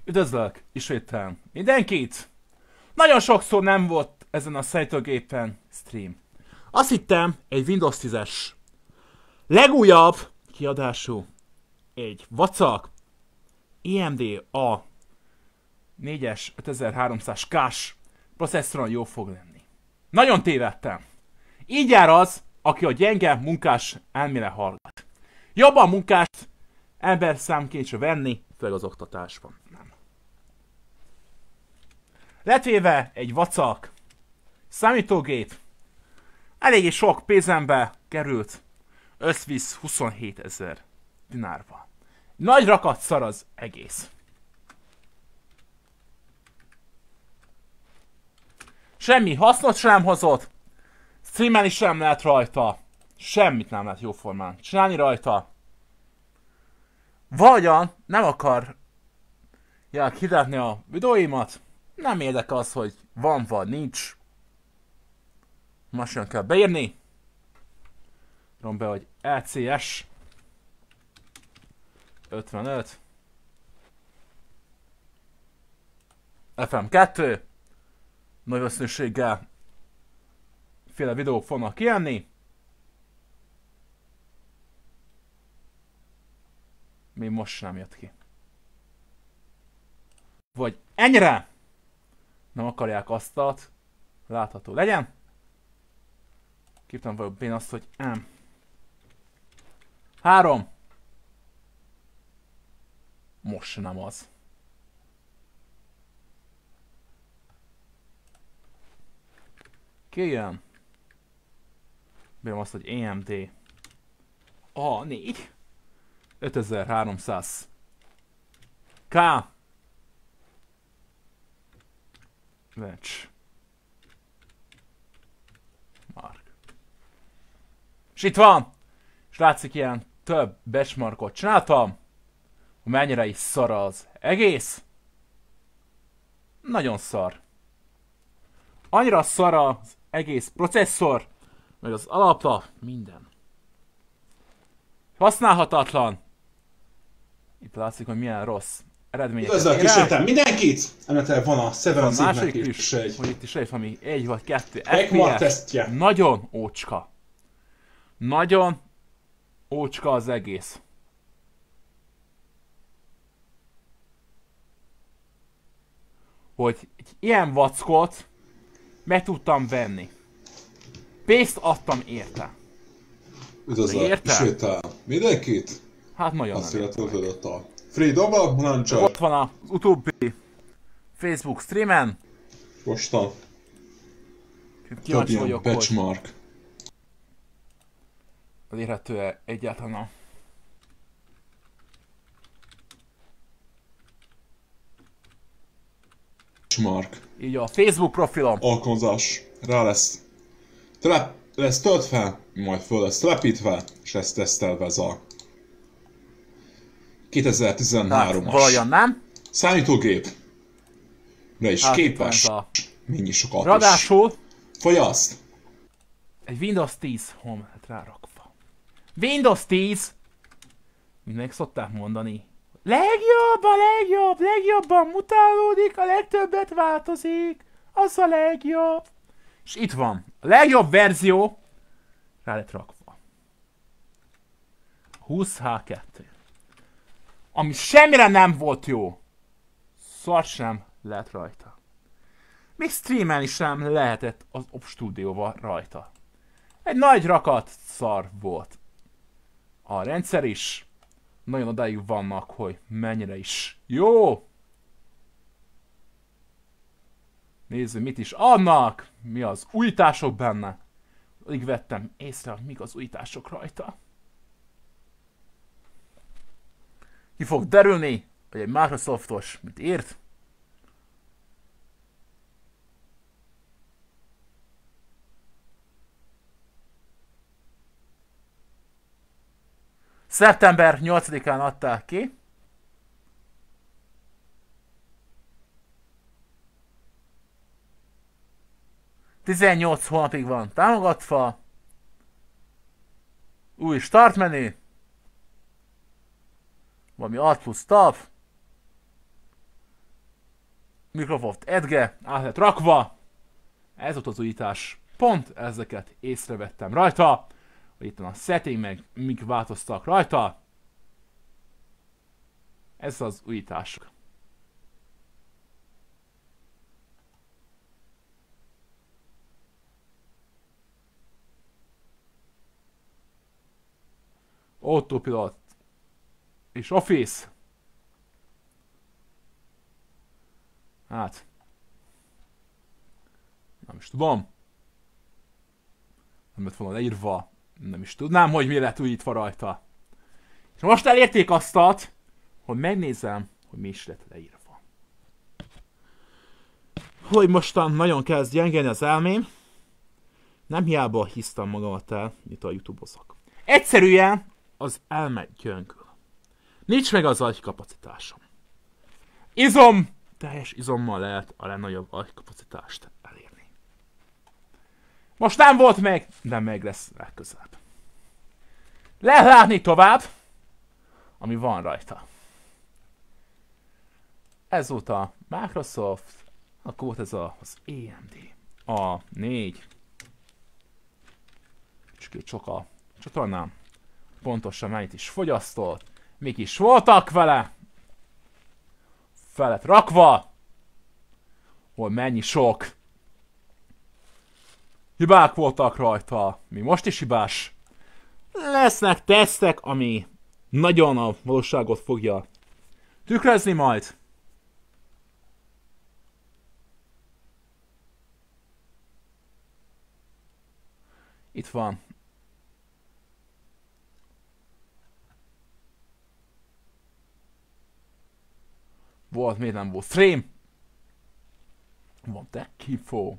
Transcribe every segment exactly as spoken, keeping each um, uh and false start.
Üdvözlök ismételten mindenkit! Nagyon sokszor nem volt ezen a számítógépen stream. Azt hittem, egy Windows tízes legújabb kiadású, egy vacak á em dé A négyes ötezer-háromszáz K-s processzoron jó fog lenni. Nagyon tévedtem. Így jár az, aki a gyenge munkás elmére hallgat. Jobban munkást ember számként se venni, főleg az oktatásban. Nem. Letvéve egy vacak számítógép eléggé sok pénzembe került, összvisz huszonhétezer dinárba. Nagy rakat szar az egész. Semmi hasznot sem hozott, streamelni sem lehet rajta, semmit nem lehet jóformán csinálni rajta. Vagyan nem akar ja, hirdetni a videóimat, nem érdekel az, hogy van vagy nincs. Most kell beírni. Rom be, hogy E C S ötvenöt F M kettő nagy valószínűséggel féle videók fognak kijönni. Még most nem jött ki. Vagy ennyire nem akarják asztalt látható legyen. Kívtam vagyok én azt, hogy M. Három. Most nem az. Kijön. Bírom azt, hogy á em dé A négy ötezer-háromszáz K Bench Mark. És itt van! És látszik, ilyen több benchmarkot csináltam, hogy mennyire is szar az egész. Nagyon szar. Annyira szar az egész processzor, meg az alapta, minden. Használhatatlan. Itt látszik, hogy milyen rossz eredményeket ér el. Üdvözlök ismételten mindenkit! Ennek van a Severance a másik is, is egy... hogy itt is egy, ami egy vagy kettő F P S. Nagyon ócska. Nagyon ócska az egész. Hogy egy ilyen vackot meg tudtam venni. Pénzt adtam érte. Üdvözlök ismételten mindenkit! Hát nagyon azt illetve a Freedom Launcher. Ott van az utóbbi Facebook streamen. Mostan. Kíváncsi vagyok, benchmark. hogy elérhető-e egyáltalán a... Benchmark. Így a Facebook profilom. Alkalmazás. Rá lesz. Telep, lesz töltve, majd föl lesz telepítve, és lesz tesztelve ez a kétezer-tizenhármas. Hát, valójában nem. Számítógép. De is hát, képes. A... Mennyi sokat Ráadásul is. Fogyaszt. Egy Windows tíz home lett rárakva. Windows tíz! Mindenki szokták mondani. Legjobb, a legjobb, legjobban mutálódik, a legtöbbet változik. Az a legjobb. És itt van. A legjobb verzió rá lett rakva. húsz H kettő. Ami semmire nem volt jó. Szar sem lehet rajta. Még streamelni sem lehetett az OBS-stúdióval rajta. Egy nagy rakat szar volt. A rendszer is nagyon odáig vannak, hogy mennyire is jó. Nézzük, mit is adnak, mi az újítások benne. Alig vettem észre, hogy mik az újítások rajta. Ki fog derülni, hogy egy Microsoftos mit írt. szeptember nyolcadikán adták ki. tizennyolc hónapig van támogatva. Új start menü. Valami Alt plusz Tab. Microsoft Edge át lett rakva. Ez volt az újítás. Pont ezeket észrevettem rajta. Hogy itt a setting meg mik változtak rajta. Ez az újítások. Autopilot és Office. Hát. Nem is tudom. Nem lett volna leírva. Nem is tudnám, hogy mi lett újítva rajta. És most elérték azt, hogy megnézem, hogy mi is lett leírva. Hogy mostan nagyon kezd gyengélni az elmém. Nem hiába hisztem magamat el, mint a YouTube-ozok. Egyszerűen az elme gyöngül. Nincs meg az agykapacitásom. Izom! Teljes izommal lehet a legnagyobb agykapacitást elérni. Most nem volt meg, de meg lesz legközelebb. Lehet látni tovább, ami van rajta. Ez volt a Microsoft, akkor volt ez a, az á em dé. A négy. Csak a csatornám. Pontosan mennyit is fogyasztott. Mik is voltak vele. Fel lett rakva. Hol mennyi sok hibák voltak rajta. Mi most is hibás. Lesznek tesztek, ami nagyon a valóságot fogja tükrözni majd. Itt van. Volt, miért nem volt stream? Van tech info.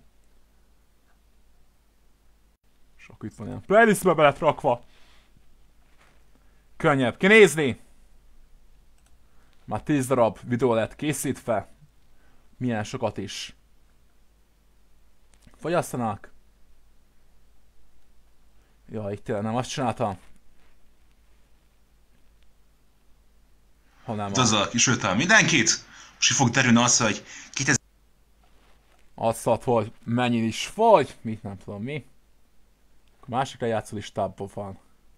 És akkor itt van ilyen playlistbe be lett rakva. Könnyebb kinézni. Már tíz darab videó lett készítve. Milyen sokat is fogyasztanak. Jaj, itt tényleg nem azt csináltam. Hanem a... Azzal kisültem mindenkit, most fog derülni az, hogy kétezer... Azt hogy mennyi is vagy, mit nem tudom mi. A másik lejátszó listából van.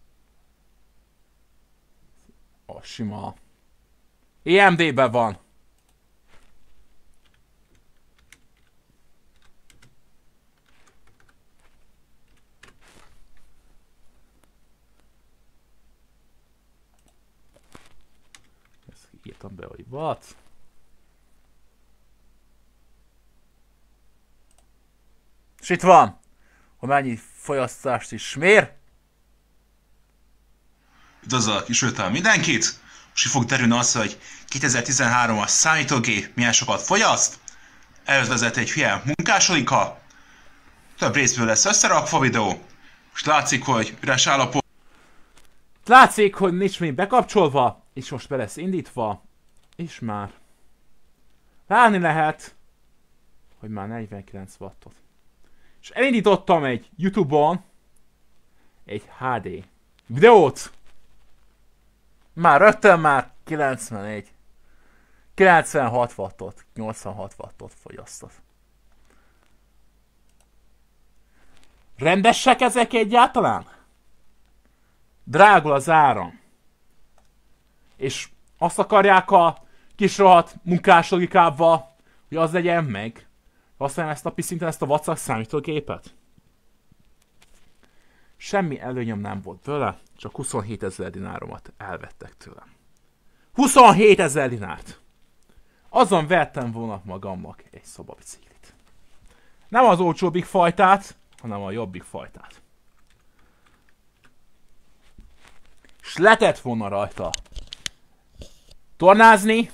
A sima. á em dé-ben van. Ezt írtam be, hogy what? És itt van, hogy mennyi fogyasztást is mér. Azzal kisültem mindenkit, most fog derülni az, hogy kétezer-tizenhárom-as számítógép milyen sokat fogyaszt. Ehhez vezet egy hülye munkásolika. Több részből lesz összerakva videó. Most látszik, hogy üres állapot. Látszik, hogy nincs még bekapcsolva, és most be lesz indítva. És már látni lehet, hogy már negyvenkilenc wattot. És elindítottam egy YouTube-on egy há dé videót. Már rögtön már kilencvenegy. kilencvenhat wattot, nyolcvanhat wattot fogyasztott. Rendesek ezek egyáltalán? Drágul az áram. És azt akarják a kis rohadt munkás logikával, hogy az legyen meg. Használjam ezt a piszinten, ezt a vacak számítógépet? Semmi előnyöm nem volt tőle, csak huszonhétezer dináromat elvettek tőlem. huszonhétezer dinárt! Azon vettem volna magamnak egy szobabiciklit. Nem az olcsóbbik fajtát, hanem a jobbik fajtát. És lehetett volna rajta tornázni,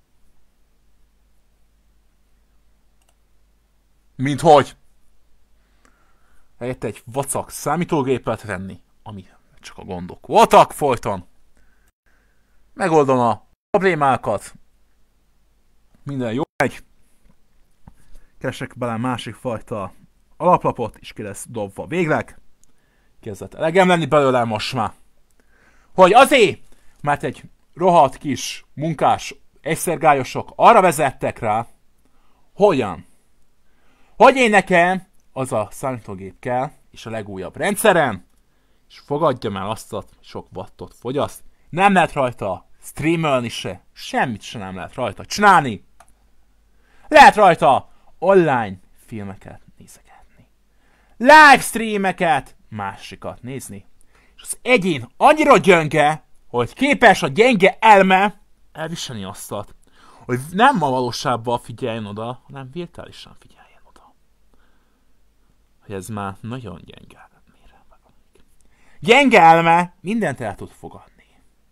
mint hogy helyett egy vacak számítógépet venni, ami csak a gondok voltak folyton. Megoldom a problémákat. Minden jó megy. Keresek bele másik fajta alaplapot, és ki lesz dobva végleg. Kezdett elegem lenni belőle most már. Hogy azért, mert egy rohadt kis munkás egyszergályosok arra vezettek rá, Hogyan? Hogy én nekem az a számítógép kell, és a legújabb rendszeren, és fogadjam el azt a sok wattot fogyaszt, nem lehet rajta streamelni se, semmit se nem lehet rajta csinálni. Lehet rajta online filmeket nézegetni, livestreameket, másikat nézni. És az egyén annyira gyönge, hogy képes a gyenge elme elviselni azt, hogy nem a valóságban figyeljen oda, hanem virtuálisan figyeljen oda. Hogy ez már nagyon gyenge. Gyenge elme mindent el tud fogadni.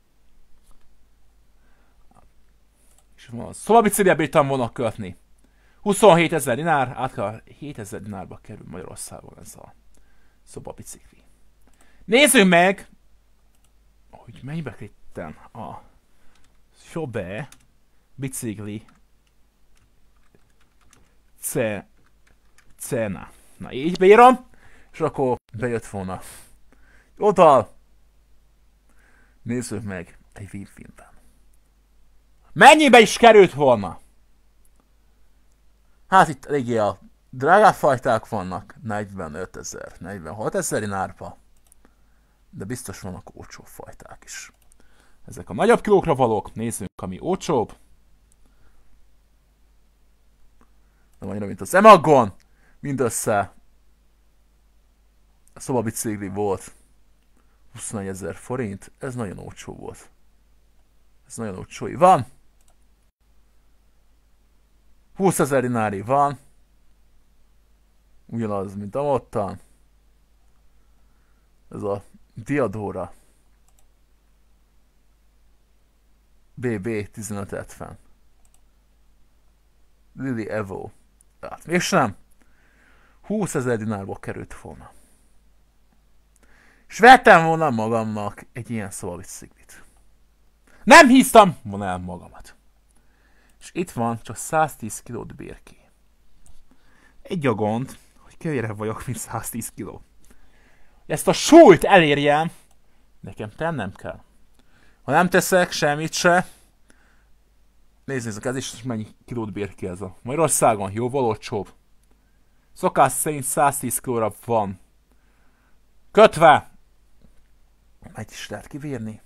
És a szobabiciklibe bírtam volna kötni. huszonhétezer dinár, átkel hétezer dinárba kerül Magyarországon ez a szobabicikli. Nézzük meg, hogy mennyibe kerülten a Shobe bicikli cena. Na így beírom, és akkor bejött volna. Oda! Nézzük meg egy Wii-filmben. Mennyibe is került volna? Hát itt eléggé a drágább fajták vannak. negyvenötezer, negyvenhatezer dinárba. De biztos vannak olcsó fajták is. Ezek a nagyobb kilókra valók. Nézzünk, ami olcsóbb. Nem annyira, mint az Emagon. Mindössze a szobabicikli volt huszonegyezer forint. Ez nagyon olcsó volt. Ez nagyon olcsó. Van. húszezer dinári van. Ugyanaz, mint a mottan. Ez a Diadora bé bé tizenötszázhetven. Lily Evo. Hát mégsem. húszezer dinárba került volna. És vettem volna magamnak egy ilyen szobabiciklit. Nem hiszem volna el magamat. És itt van csak száztíz kilót bír ki. Egy a gond, hogy kevésebb vagyok, mint száztíz kiló. Ezt a súlyt elérjem, nekem tennem kell. Ha nem teszek semmit se, nézzétek, ez is mennyi kilót bír ki ez a Magyarországon, jóval olcsóbb. Szokás szerint száztíz kilóra van kötve. Meg is lehet kivírni.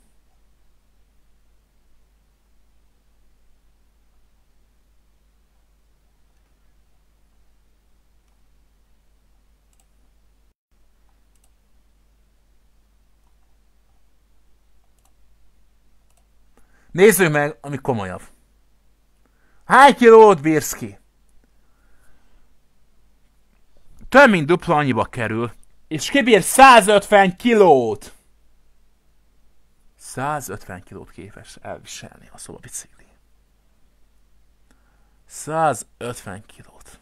Nézzük meg, ami komolyabb. Hány kilót bírsz ki? Több mint dupla annyiba kerül, és kibír százötven kilót. százötven kilót képes elviselni a szobabicikli. százötven kilót.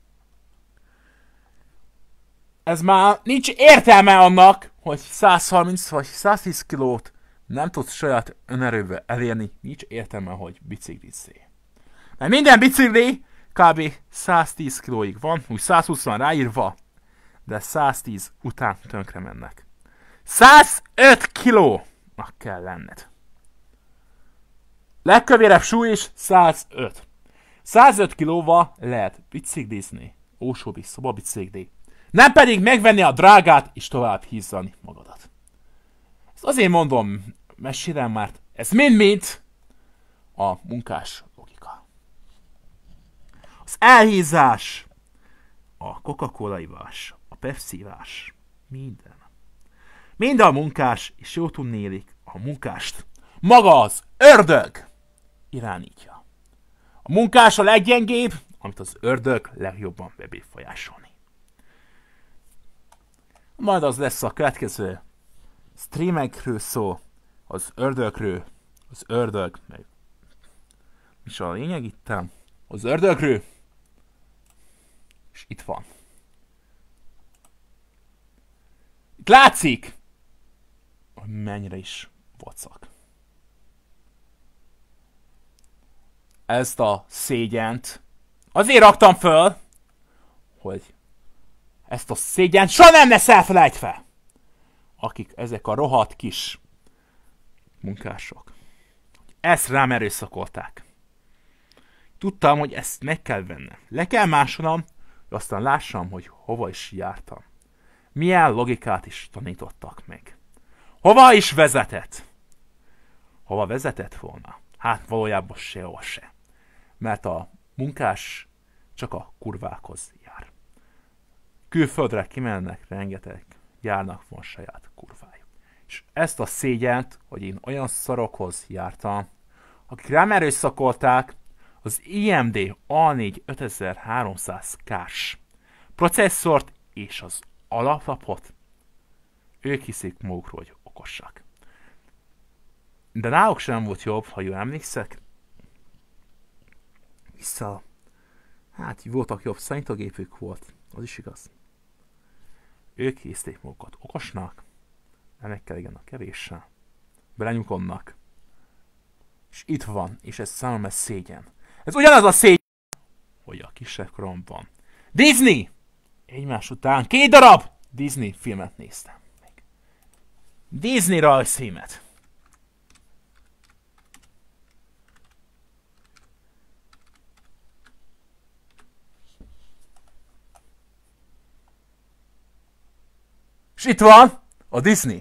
Ez már nincs értelme annak, hogy százharminc vagy száztíz kilót nem tudsz saját önerővel elérni, nincs értelme, hogy biciklizzé. Mert minden bicikli kb. száztíz kilóig van, úgy százhúsz van ráírva, de száztíz után tönkre mennek. százöt kilónak kell lenned. Legkövérebb súly is százöt. százöt kilóval lehet biciklizni, olcsóbb is szobabicikli. Nem pedig megvenni a drágát és tovább hízzani magadat. Ezt azért mondom, mesélem már, ez mind-mind a munkás logika. Az elhízás, a Coca-Cola ivás, a Pepsi ivás, minden. Mind a munkás, és jó tudnélik, a munkást maga az ördög irányítja. A munkás a leggyengébb, amit az ördög legjobban bebefolyásolni. Majd az lesz a következő streamekről szó, az ördögről, az ördög, meg mi is a lényeg itt? Az ördögről, és itt van. Itt látszik, hogy mennyire is vacak. Ezt a szégyent azért raktam föl, hogy ezt a szégyent soha nem lesz elfelejtve. Akik ezek a rohadt kis munkások. Ezt rám erőszakolták. Tudtam, hogy ezt meg kell vennem. Le kell másolnom, hogy aztán lássam, hogy hova is jártam. Milyen logikát is tanítottak meg. Hova is vezetett? Hova vezetett volna? Hát valójában sehol se. Mert a munkás csak a kurvákhoz jár. Külföldre kimennek rengeteg, járnak van saját kurvájuk. És ezt a szégyent, hogy én olyan szarokhoz jártam, akik rám erőszakolták az I M D A négy ötezer-háromszáz K-s processzort és az alaplapot, ők hiszik magukról, hogy okosak. De náluk sem volt jobb, ha jól emlékszek. Vissza, hát voltak jobb számítógépük volt, az is igaz. Ők hiszték magukat okosnak, ennek kell igen a kevéssel, belenyugodnak. És itt van, és ez számomra szégyen. Ez ugyanaz a szégyen, hogy a kisebb koromban Disney! Egymás után két darab Disney filmet néztem meg. Disney rajzfilmet. És itt van a Disney.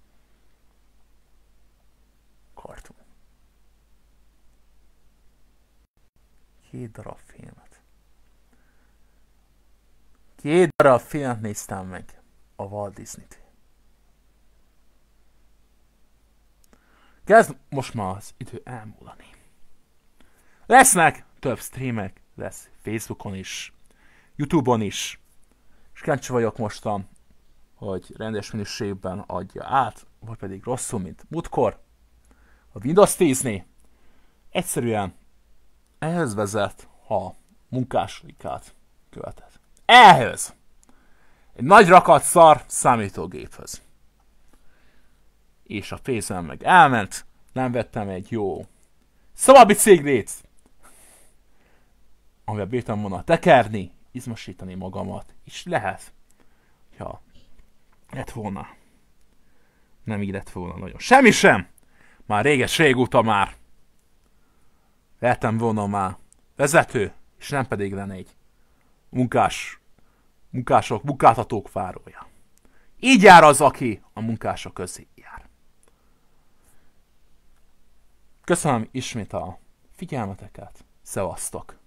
Karton. Két darab filmet. Két darab filmet néztem meg a Walt Disney-t. Kezd most már az idő elmúlani. Lesznek több streamek, lesz Facebookon is, YouTube-on is, és kíváncsi vagyok mostan, hogy rendes minőségben adja át, vagy pedig rosszul, mint múltkor. A Windows tíznél egyszerűen ehhez vezet, ha munkáslikát követett. Ehhez! Egy nagy rakat szar számítógéphöz. És a pénzem meg elment, nem vettem egy jó szobabiciklét, amivel bírtam volna tekerni, izmosítani magamat, és lehet, ha lett volna. Nem így lett volna nagyon. Semmi sem! Már réges régóta már lehetem volna már vezető, és nem pedig lenne egy munkás, munkások, munkáltatók várója. Így jár az, aki a munkások közé jár. Köszönöm ismét a figyelmeteket. Szevasztok!